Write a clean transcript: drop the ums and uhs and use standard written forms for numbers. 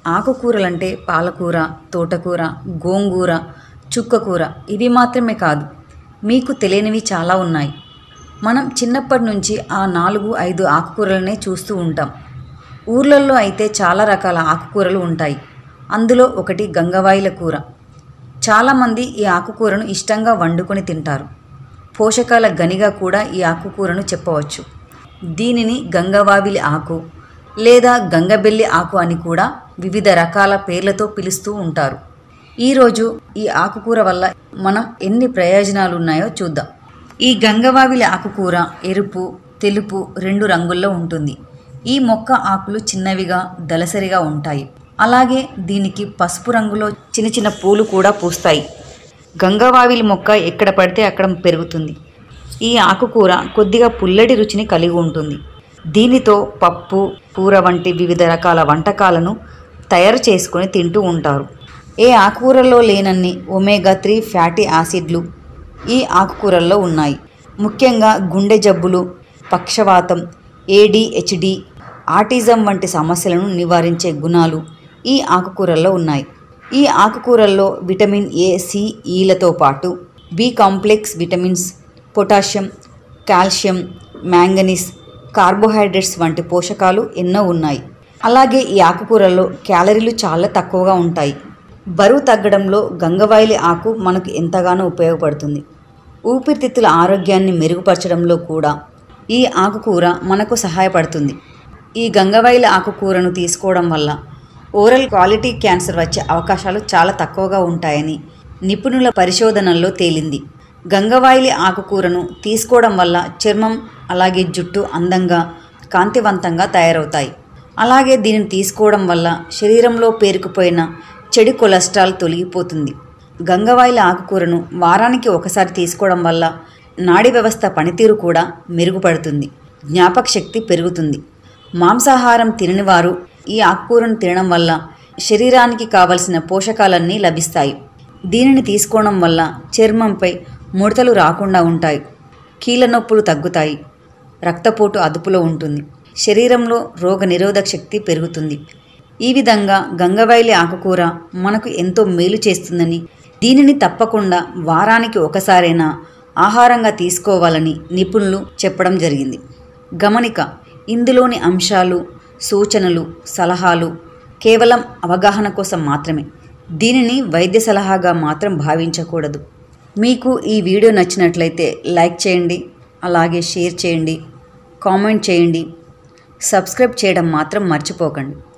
ఆకుకూరలంటే పాలకూర, తోటకూర, గోంగూర, చుక్కకూర ఇవి మాత్రమే కాదు, మీకు తెలియనివి చాలా ఉన్నాయి. మనం చిన్నప్పటి నుంచి ఆ 4-5 ఆకుకూరలనే చూస్తూ ఉంటాం. ఊర్లలో అయితే చాలా రకాల ఆకుకూరలు ఉంటాయి. అందులో ఒకటి గంగవాయిల కూర. చాలామంది ఈ ఆకుకూరను ఇష్టంగా వండుకొని తింటారు. పోషకాల గనిగా కూడా ఈ ఆకుకూరను చెప్పవచ్చు. దీనిని గంగవావిలి ఆకు లేదా గంగబెల్లి ఆకు అని కూడా వివిధ రకాల పేర్లతో పిలుస్తూ ఉంటారు. ఈరోజు ఈ ఆకుకూర వల్ల మనం ఎన్ని ప్రయోజనాలు ఉన్నాయో చూద్దాం. ఈ గంగవావిలి ఆకుకూర ఎరుపు, తెలుపు 2 రంగుల్లో ఉంటుంది. ఈ మొక్క ఆకులు చిన్నవిగా దళసరిగా ఉంటాయి. అలాగే దీనికి పసుపు రంగులో చిన్న చిన్న పూలు కూడా పూస్తాయి. గంగవావిలి మొక్క ఎక్కడ పడితే అక్కడ పెరుగుతుంది. ఈ ఆకుకూర కొద్దిగా పుల్లటి రుచిని కలిగి ఉంటుంది. దీనితో పప్పు, కూర వంటి వివిధ రకాల వంటకాలను తయారు చేసుకొని తింటూ ఉంటారు. ఏ ఆకుకూరల్లో లేనన్ని ఒమేగా-3 ఫ్యాటీ యాసిడ్లు ఈ ఆకుకూరల్లో ఉన్నాయి. ముఖ్యంగా గుండె జబ్బులు, పక్షవాతం, ADHD, ఆటిజం వంటి సమస్యలను నివారించే గుణాలు ఈ ఆకుకూరల్లో ఉన్నాయి. ఈ ఆకుకూరల్లో విటమిన్ A, C, Eలతో పాటు B complex vitamins, potassium, calcium, manganese, carbohydrates వంటి పోషకాలు ఎన్నో ఉన్నాయి. అలాగే ఈ ఆకుకూరల్లో క్యాలరీలు చాలా తక్కువగా ఉంటాయి. బరువు తగ్గడంలో గంగవాయిలి ఆకు మనకు ఎంతగానో ఉపయోగపడుతుంది. ఊపిరితిత్తుల ఆరోగ్యాన్ని మెరుగుపరచడంలో కూడా ఈ ఆకుకూర మనకు సహాయపడుతుంది. ఈ గంగవాయిలి ఆకుకూరను తీసుకోవడం వల్ల ఓరల్ క్వాలిటీ క్యాన్సర్ వచ్చే అవకాశాలు చాలా తక్కువగా ఉంటాయని నిపుణుల పరిశోధనల్లో తేలింది. గంగవాయిలి ఆకుకూరను తీసుకోవడం వల్ల చర్మం అలాగే జుట్టు అందంగా, కాంతివంతంగా తయారవుతాయి. అలాగే దీనిని తీసుకోవడం వల్ల శరీరంలో పేరుకుపోయిన చెడు కొలెస్ట్రాల్ తొలగిపోతుంది. గంగవాయిలి ఆకుకూరను వారానికి ఒకసారి తీసుకోవడం వల్ల నాడీ వ్యవస్థ పనితీరు కూడా మెరుగుపడుతుంది. జ్ఞాపక శక్తి పెరుగుతుంది. మాంసాహారం తినని వారు ఈ ఆకుకూరను తినడం వల్ల శరీరానికి కావలసిన పోషకాలన్నీ లభిస్తాయి. దీనిని తీసుకోవడం వల్ల చర్మంపై ముడతలు రాకుండా ఉంటాయి. కీళ్ళ నొప్పులు తగ్గుతాయి. రక్తపోటు అదుపులో ఉంటుంది. శరీరంలో రోగ నిరోధక శక్తి పెరుగుతుంది. ఈ విధంగా గంగవాయిలి ఆకుకూర మనకు ఎంతో మేలు చేస్తుందని, దీనిని తప్పకుండా వారానికి ఒకసారైనా ఆహారంగా తీసుకోవాలని నిపుణులు చెప్పడం జరిగింది. గమనిక: ఇందులోని అంశాలు, సూచనలు, సలహాలు కేవలం అవగాహన కోసం మాత్రమే. దీనిని వైద్య సలహాగా మాత్రం భావించకూడదు. మీకు ఈ వీడియో నచ్చినట్లయితే లైక్ చేయండి, అలాగే షేర్ చేయండి, కామెంట్ చేయండి, సబ్స్క్రైబ్ చేయడం మాత్రం మర్చిపోకండి.